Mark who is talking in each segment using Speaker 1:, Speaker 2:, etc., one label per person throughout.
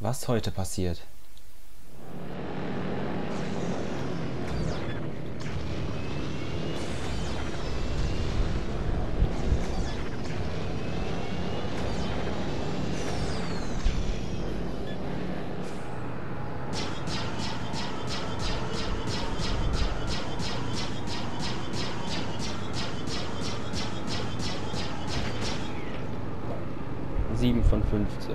Speaker 1: Was heute passiert. Sieben von 15.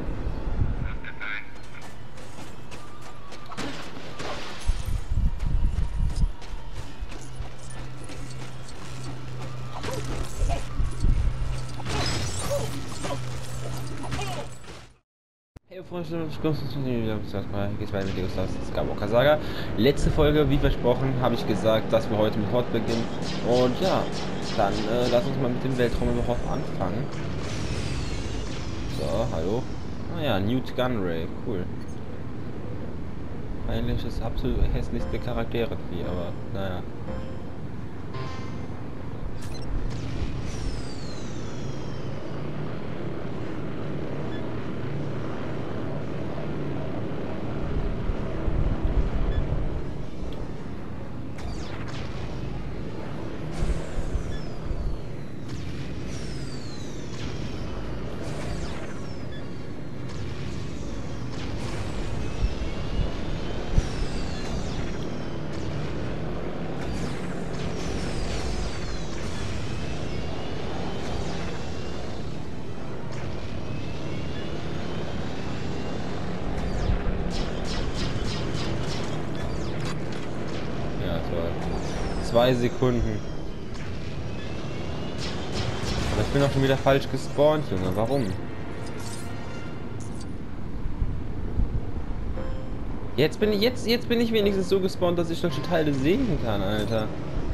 Speaker 1: Hey Freunde, ich komme geht's weiter mit der Skywalker Saga. Letzte Folge, wie versprochen, habe ich gesagt, dass wir heute mit Hot beginnen. Und ja, dann lass uns mal mit dem Weltraum über Hot anfangen. So, hallo. Ah ja, Newt Gunray, cool. Eigentlich ist absolut hässlichste Charaktere wie, aber naja. Ja, toll. 2 Sekunden. Aber ich bin auch schon wieder falsch gespawnt, Junge. Warum? Jetzt bin ich wenigstens so gespawnt, dass ich noch die Teile sehen kann, Alter.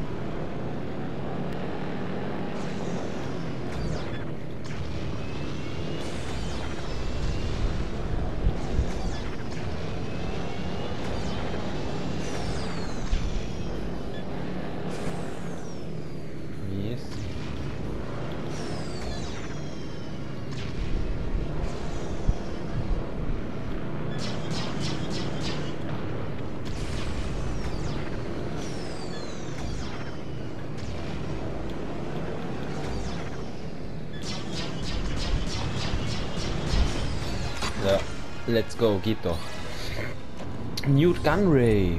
Speaker 1: Yes. Ja, let's go, geht doch. Newt Gunray.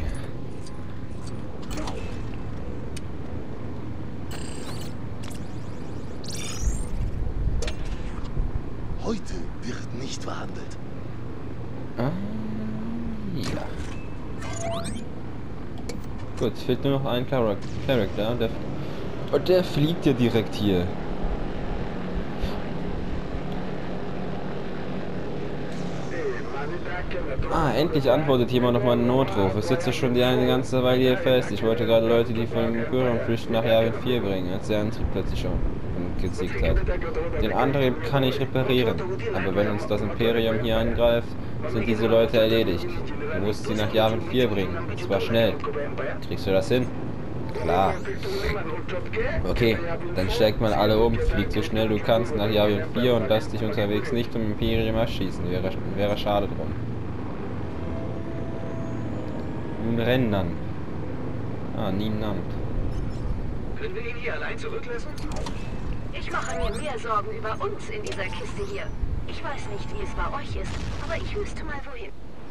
Speaker 2: Heute wird nicht verhandelt.
Speaker 1: Ah, ja. Gut, es fehlt nur noch ein Charakter. Der fliegt ja direkt hier. Ah, endlich antwortet jemand auf meinen Notruf. Ich sitze schon die eine ganze Weile hier fest. Ich wollte gerade Leute, die von dem Kühlraum flüchten, nach Yavin 4 bringen, als der Antrieb plötzlich schon gesiegt hat. Den Antrieb kann ich reparieren, aber wenn uns das Imperium hier angreift, sind diese Leute erledigt. Du musst sie nach Yavin 4 bringen, und zwar schnell. Kriegst du das hin? Klar. Okay, dann steigt mal alle um, flieg so schnell du kannst nach Yavin 4 und lass dich unterwegs nicht vom Imperium erschießen, wäre schade drum. Nun rennen dann. Ah, niemand.
Speaker 3: Können wir ihn hier allein zurücklassen?
Speaker 4: Ich mache mir mehr Sorgen über uns in dieser Kiste hier. Ich weiß nicht, wie es bei euch ist, aber ich wüsste mal wohin.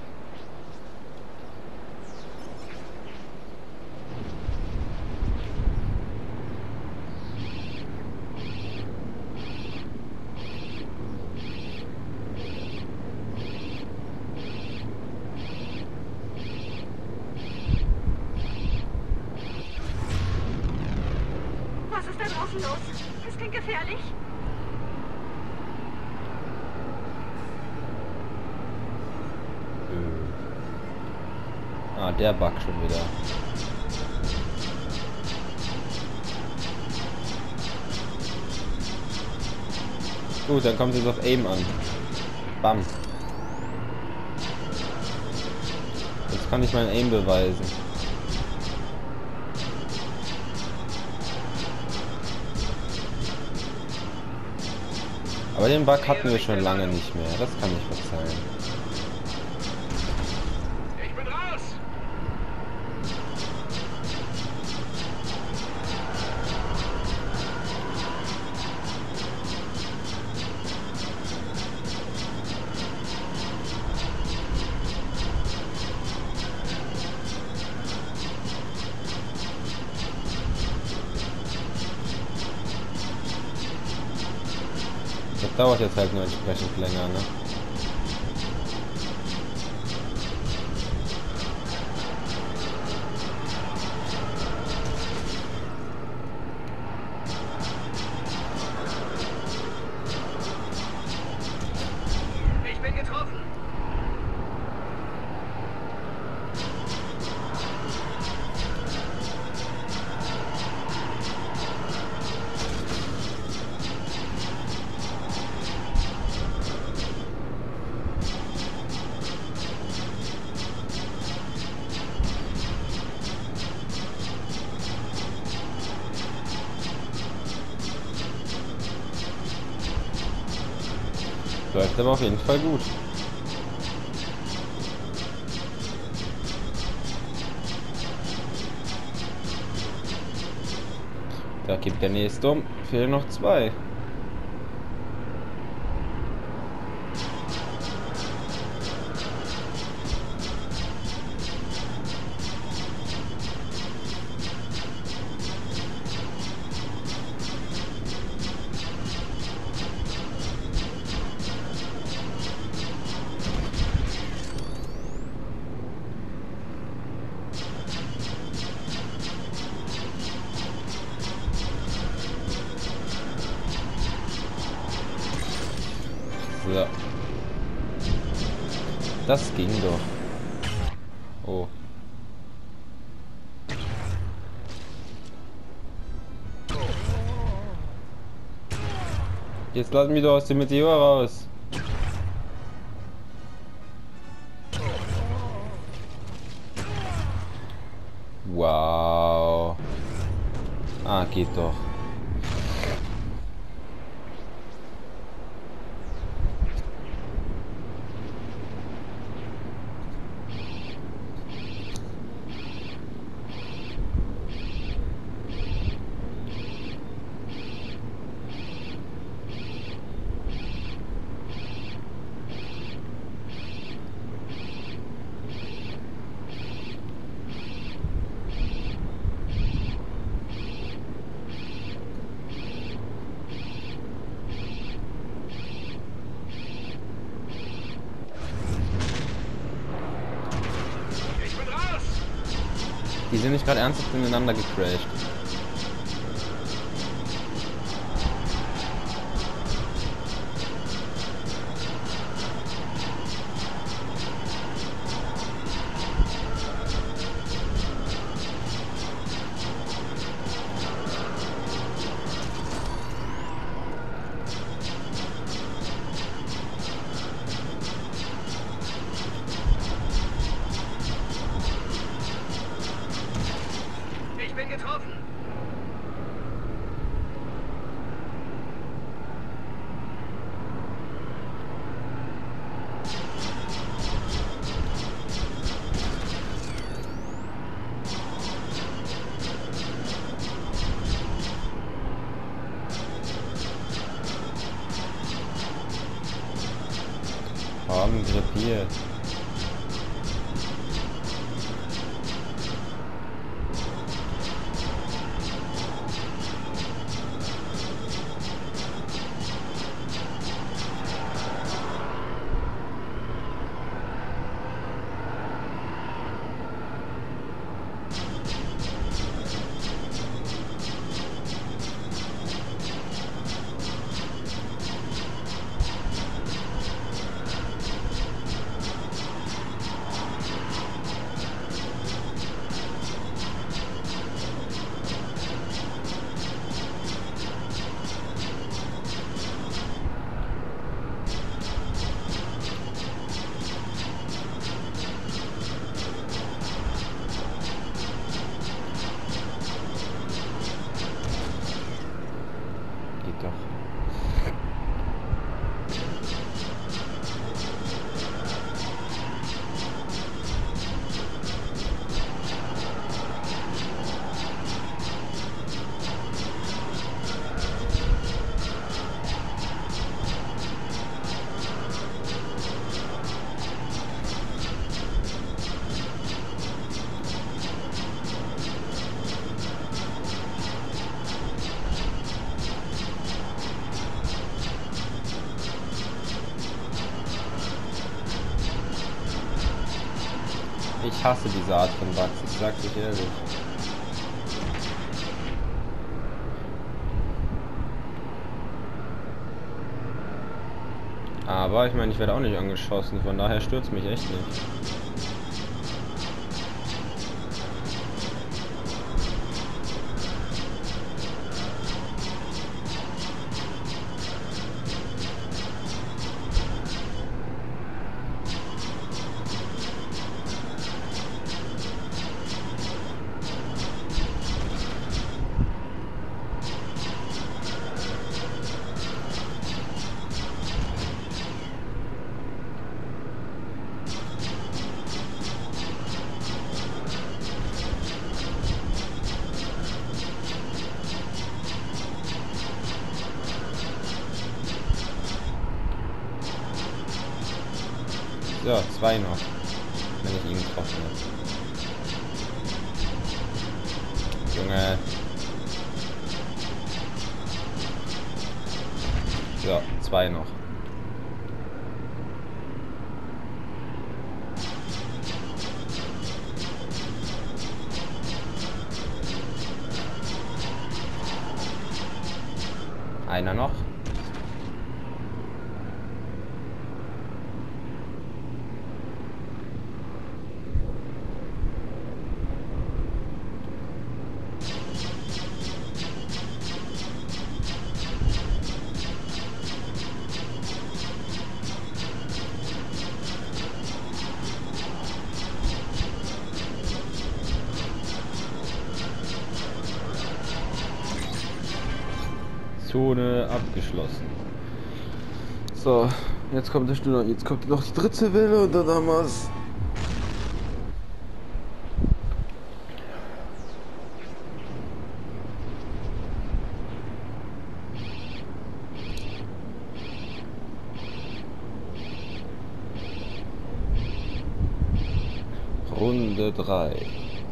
Speaker 4: Was ist da draußen los? Es klingt gefährlich.
Speaker 1: Ah, der Bug schon wieder. Gut, dann kommt es auf Aim an. Bam. Jetzt kann ich mein Aim beweisen. Aber den Bug hatten wir schon lange nicht mehr. Das kann ich verzeihen. dauert jetzt halt nur entsprechend länger, ne?
Speaker 3: Ich bin getroffen.
Speaker 1: Läuft aber auf jeden Fall gut. Da gibt der nächste um. Fehlen noch 2. So. Das ging doch. Oh. Jetzt lass mich doch aus dem Meteor raus. Wow. Ah, geht doch. Die sind nicht gerade ernsthaft ineinander gecrashed.
Speaker 3: Ich bin getroffen.
Speaker 1: Haben krepiert. Ich hasse diese Art von Bugs, ich sag's euch ehrlich. Aber ich meine, ich werde auch nicht angeschossen, von daher stürzt mich echt nicht. So, 2 noch. Wenn ich ihn getroffen habe. Junge. So, 2 noch. Einer noch. Zone abgeschlossen. So, jetzt kommt noch die dritte Welle und dann haben wir's. Runde 3.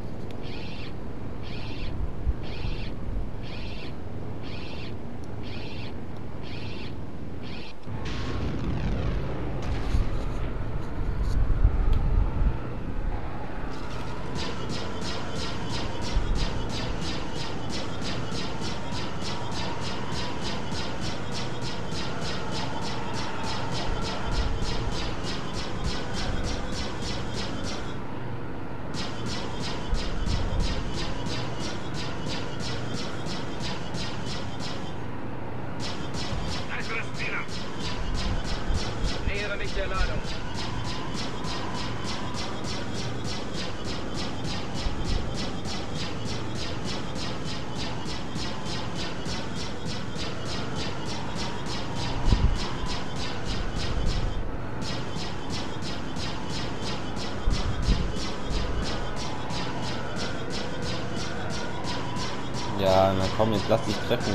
Speaker 3: Nähere mich der Ladung.
Speaker 1: Ja, na komm, jetzt lass dich treffen.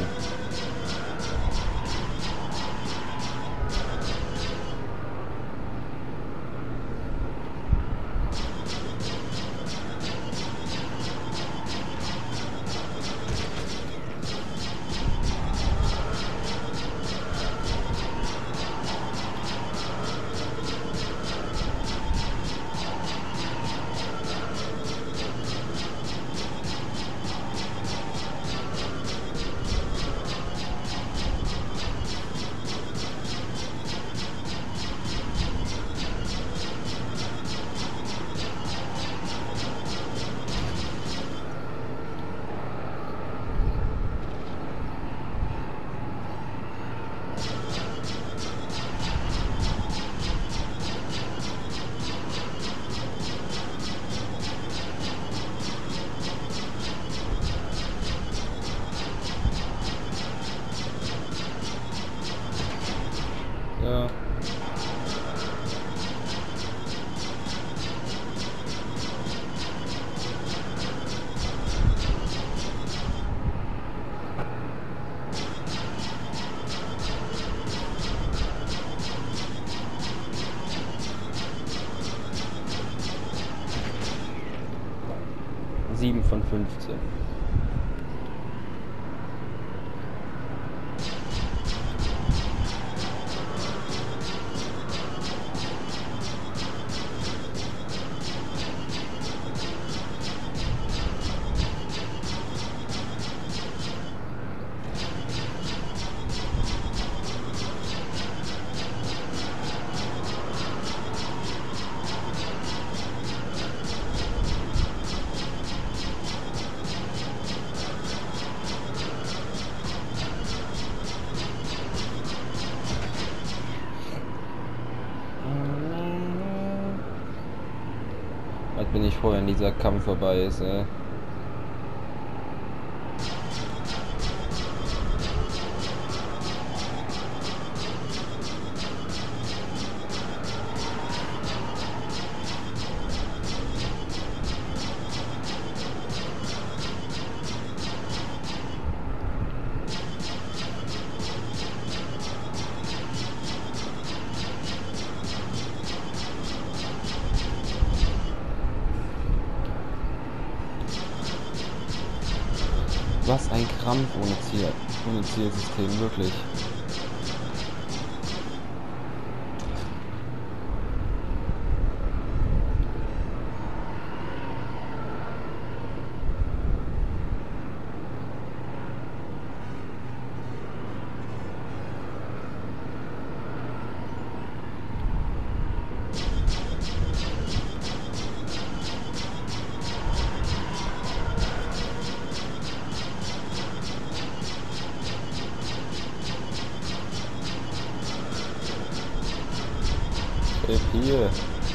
Speaker 1: Ja. Sieben von 15. Was bin ich froh, wenn dieser Kampf vorbei ist, ey. Was ein Krampf ohne Zielsystem, wirklich. Hier.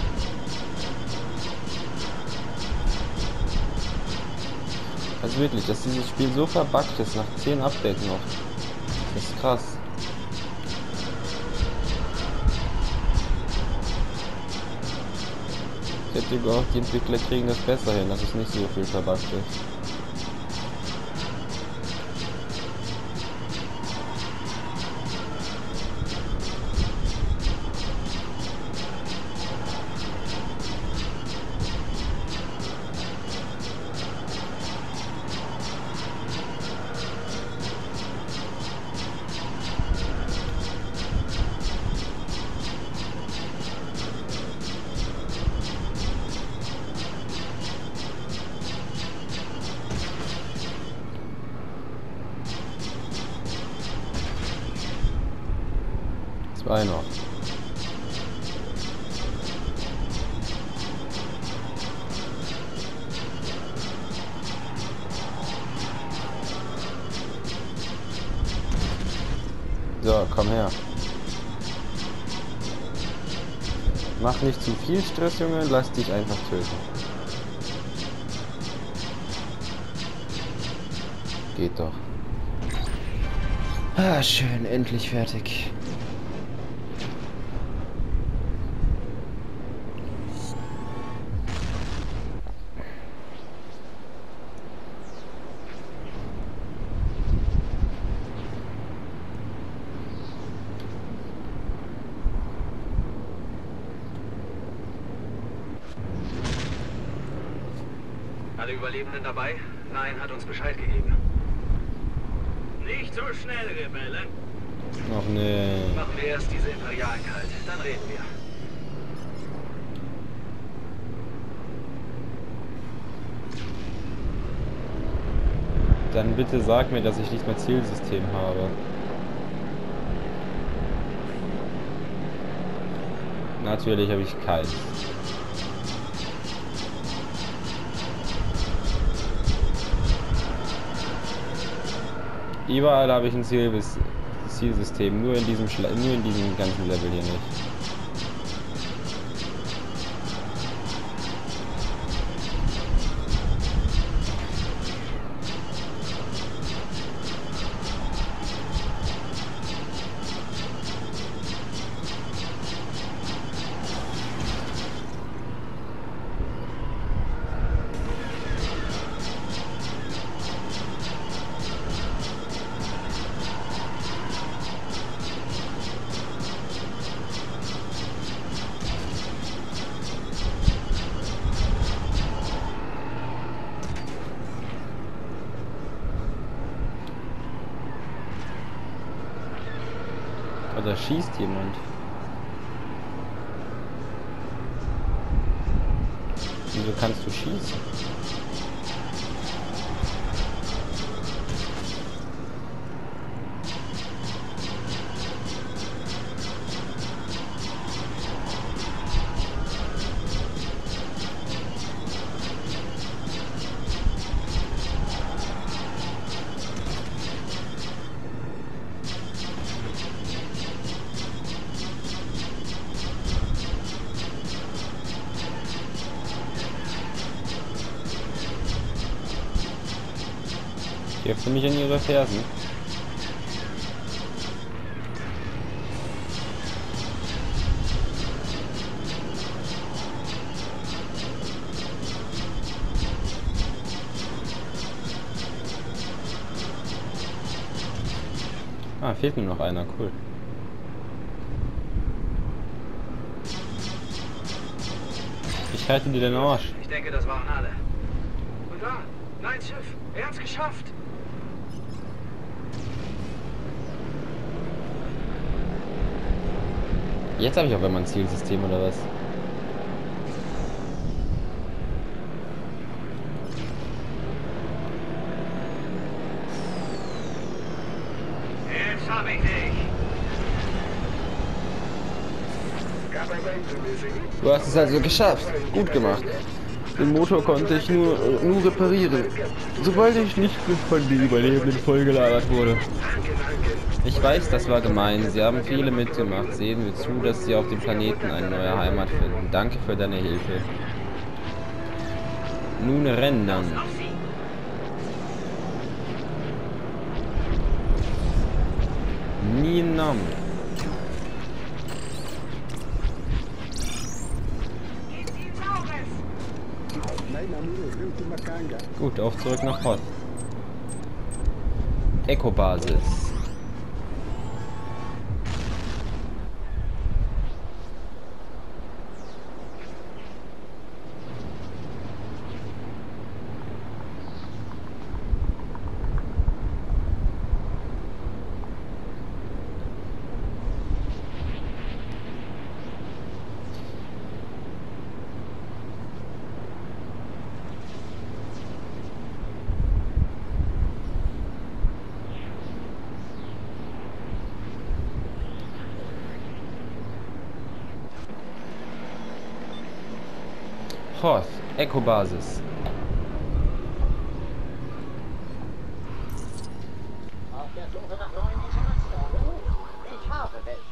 Speaker 1: Also wirklich, dass dieses Spiel so verbuggt ist nach 10 Updates noch. Das ist krass. Ich hätte gehofft, die Entwickler kriegen das besser hin, dass es nicht so viel verbuggt ist. Zwei noch. So, komm her. Mach nicht zu viel Stress, Junge, lass dich einfach töten. Geht doch. Ah, schön, endlich fertig.
Speaker 3: Alle Überlebenden dabei? Nein, hat uns Bescheid gegeben. Nicht so schnell, Rebelle.
Speaker 1: Ach nee.
Speaker 3: Machen wir erst diese Imperialen kalt, dann reden wir.
Speaker 1: Dann bitte sag mir, dass ich nicht mehr Zielsystem habe. Natürlich habe ich keins. Überall habe ich ein Zielsystem, nur in diesem ganzen Level hier nicht. Da schießt jemand. Wieso kannst du schießen? Gibst du mich in ihre Fersen? Ah, fehlt nur noch einer, cool. Ich halte dir den Arsch.
Speaker 3: Ich denke, das waren alle. Und da, nein, Schiff, er hat's geschafft.
Speaker 1: Jetzt habe ich auch immer ein Zielsystem oder was?
Speaker 3: Jetzt hab ich dich.
Speaker 1: Du hast es also geschafft. Gut gemacht. Den Motor konnte ich nur reparieren, sobald ich nicht von den Überlebenden vollgelagert wurde. Ich weiß, das war gemein. Sie haben viele mitgemacht. Sehen wir zu, dass sie auf dem Planeten eine neue Heimat finden. Danke für deine Hilfe. Nun rennen dann. Nienam. Gut, auf zurück nach Hoth. Eco-Basis. Hoth, Eco-Basis.
Speaker 5: Auf der Suche nach neuen Informationen? Ich habe welche.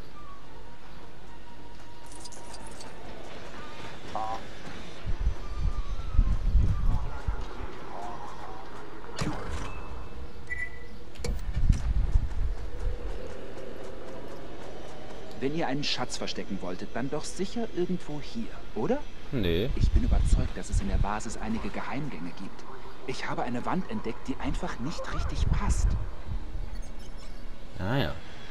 Speaker 6: Wenn ihr einen Schatz verstecken wolltet, dann doch sicher irgendwo hier, oder?
Speaker 1: Nee.
Speaker 6: Ich bin überzeugt, dass es in der Basis einige Geheimgänge gibt. Ich habe eine Wand entdeckt, die einfach nicht richtig passt.
Speaker 1: Ah ja.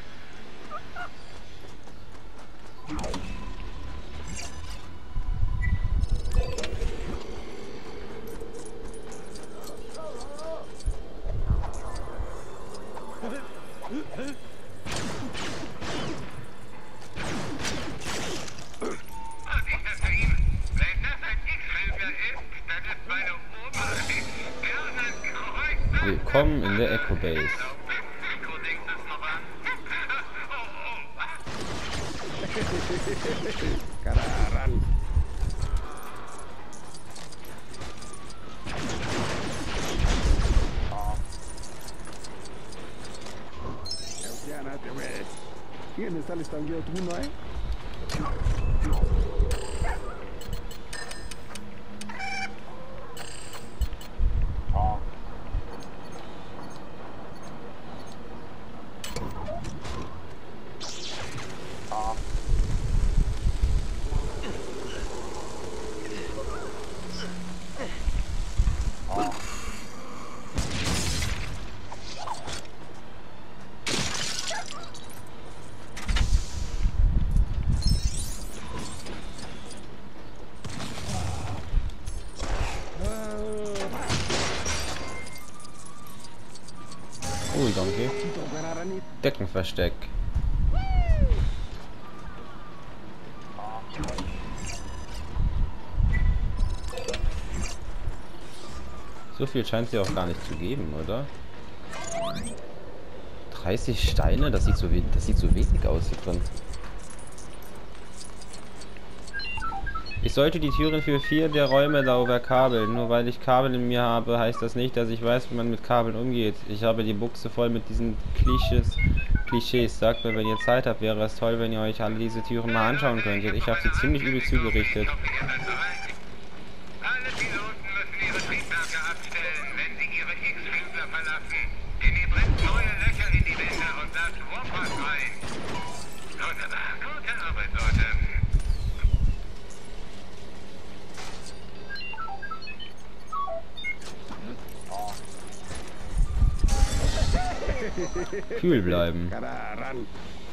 Speaker 1: Willkommen in der Eco Base.
Speaker 7: ¿Quién está listando tú, no hay?
Speaker 1: Cool, danke. Deckenversteck. So viel scheint sie auch gar nicht zu geben, oder? 30 Steine? Das sieht so wenig aus hier drin. Ich sollte die Türen für 4 der Räume darüber kabeln. Nur weil ich Kabel in mir habe, heißt das nicht, dass ich weiß, wie man mit Kabeln umgeht. Ich habe die Buchse voll mit diesen Klischees. Sagt mir, wenn ihr Zeit habt, wäre es toll, wenn ihr euch alle diese Türen mal anschauen könntet. Ich habe sie ziemlich übel zugerichtet.
Speaker 8: Alle Piloten müssen ihre Triebwerke abstellen, wenn sie ihre X-Flügler verlassen. Denn ihr brennt neue Löcher in die Wände und lasst Warpath rein. Wunderbar. Gute Arbeit, Leute.
Speaker 1: Kühl bleiben.
Speaker 7: Kararan.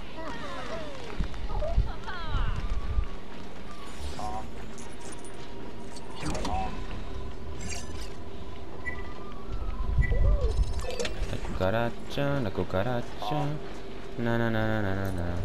Speaker 1: La cucaracha. Na na na na na na na.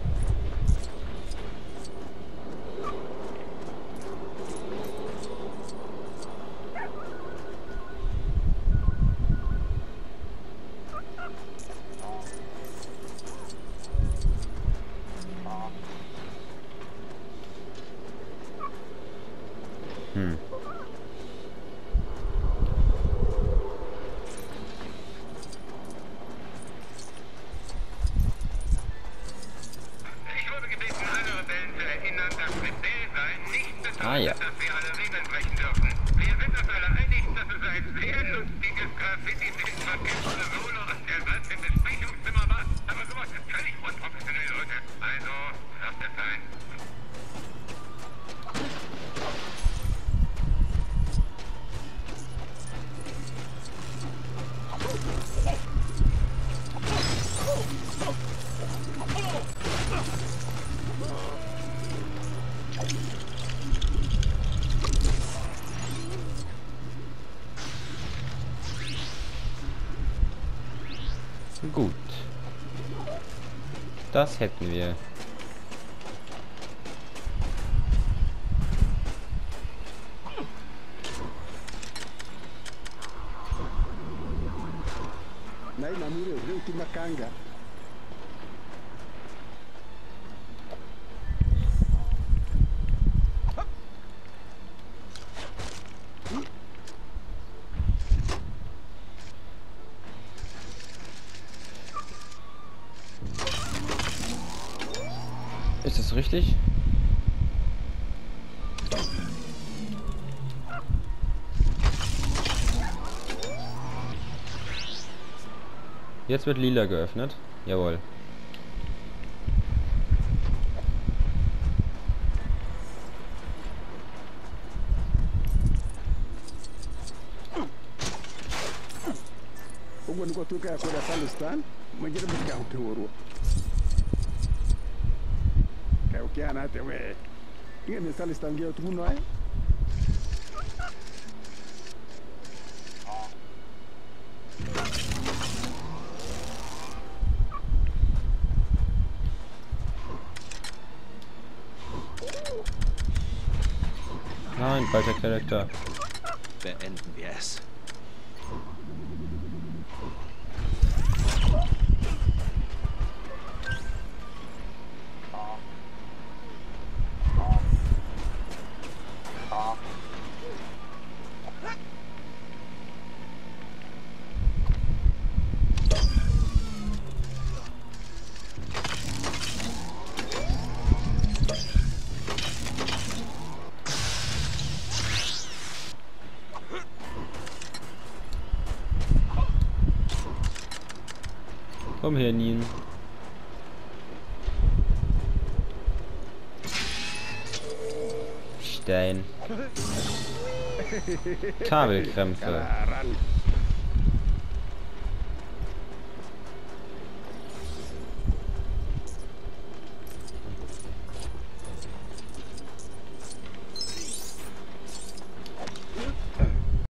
Speaker 8: Ich wurde gebeten, alle Rebellen zu erinnern, dass Rebellsein nicht bedeutet,
Speaker 1: Ah, ja.
Speaker 8: dass wir alle Regeln brechen dürfen. Wir sind uns alle einig, dass es ein sehr lustiges Graffiti mit Orchester, Solo und der Satz im Besprechungszimmer war. Aber sowas ist völlig unprofessionell, Leute. Also, lasst es sein.
Speaker 1: Gut. Das hätten wir.
Speaker 7: Nai namure ultima kanga.
Speaker 1: Ist das richtig? Jetzt wird lila geöffnet. Jawohl.
Speaker 7: Ogwan ko tuka ko da Salistan, majira bi ka woro. Ka o kiana te we. Ngi Salistan ge tu no ai.
Speaker 1: Nein, falscher Charakter.
Speaker 6: Beenden wir es.
Speaker 1: Komm her, Nien. Stein. Kabelkrämpfe.
Speaker 7: Kararan.